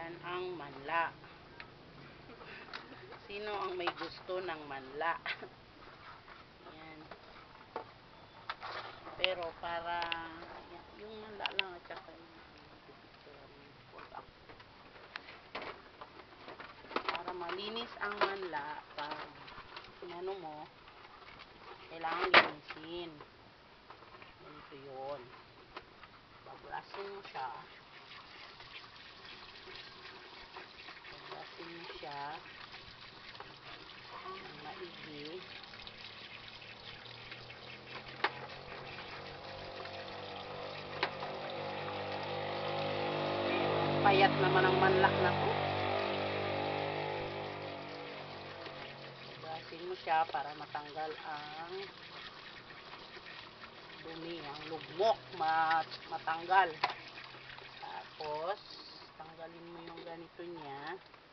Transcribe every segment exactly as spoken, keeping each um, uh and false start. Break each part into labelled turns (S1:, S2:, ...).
S1: Yan ang manla. Sino ang may gusto ng manla? Yan. Pero para yan, yung manla lang at saka yung para malinis ang manla, pag inano mo, kailangan linisin. Ganito yun. Bablasin mo siya. Bablasin mo siya ng maigi. Payat naman ang manlak na to. Bablasin mo siya para matanggal ang dumi, ang lugmok, mat matanggal. Tapos tanggalin mo yung ganito niya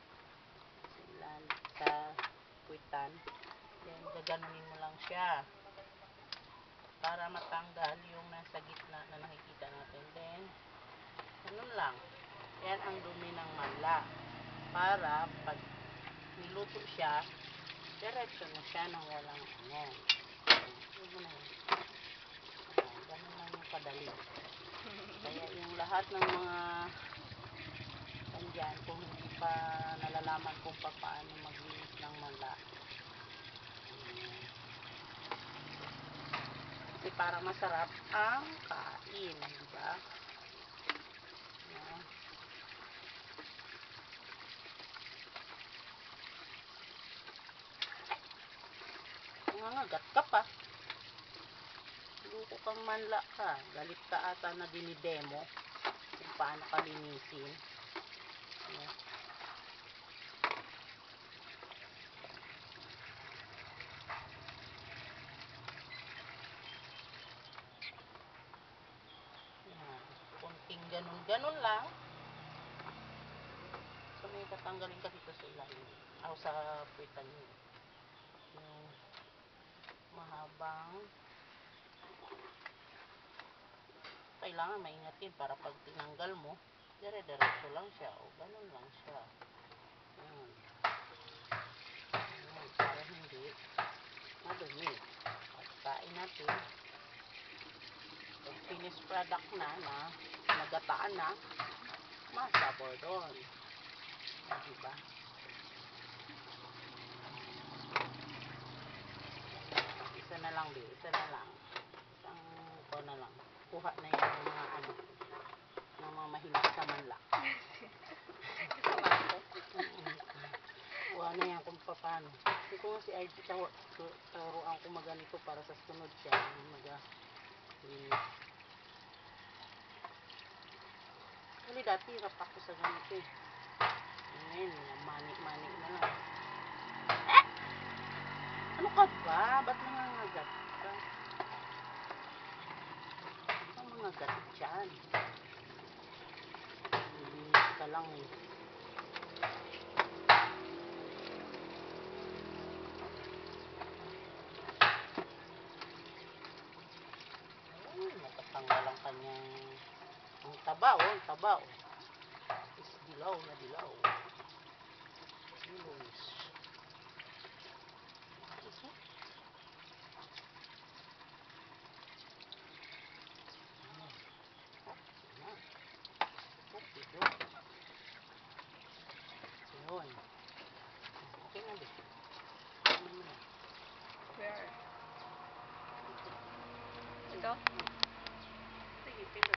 S1: sa puwitan. Then gaganunin mo lang siya para matanggal yung nasa gitna na nakikita natin. Then ganun lang. Yan ang dumi ng manla. Para pag niluto siya, diretso mo siya nang walang ano. Yun mo na yun. Ganun lang yung kadali. Kaya yung lahat ng mga andyan, kung hindi pa nalalaman kung paano maglinis ng manla, kasi para masarap ang kain, diba? Yan. Nangangagat ka pa. Luko kang manla ka. Galit ka ata na dinidemo kung paano ka linisin. Yan. Yan. Kunting ganun-ganun lang. So may tatanggalin ka dito sa ilalim. O sa puwitan nyo. Yung mahabang kailangan maingatin para pag tinanggal mo, dire-diretso lang siya. O ganun lang siya. Yan. Yan. Para hindi madumi. Pagkain natin, pag finished product na, na nagataan na, masabor doon. Diba? Isa na lang, di. Isa na lang. Isang ko na lang. Kuha na yung mga ano, yung mga mahilig sa manla. Kuha na yan kung paano. Kasi kung si I G taruan ko maganito para sa sunod siya, maga linis. Kasi dati hirap ako sa ganito eh. Ngayon, mani-mani na lang. Ano ka ba? Ba't nangangagat ka? Ano nangangagat dyan? Linis ka lang eh. Ay, natatanggal ang kanyang ang taba oh, ang taba oh. Is dilaw na dilaw. Dilawish. Iso? Yun. Okay na din.
S2: Where? Ito?
S1: Sige, pindot.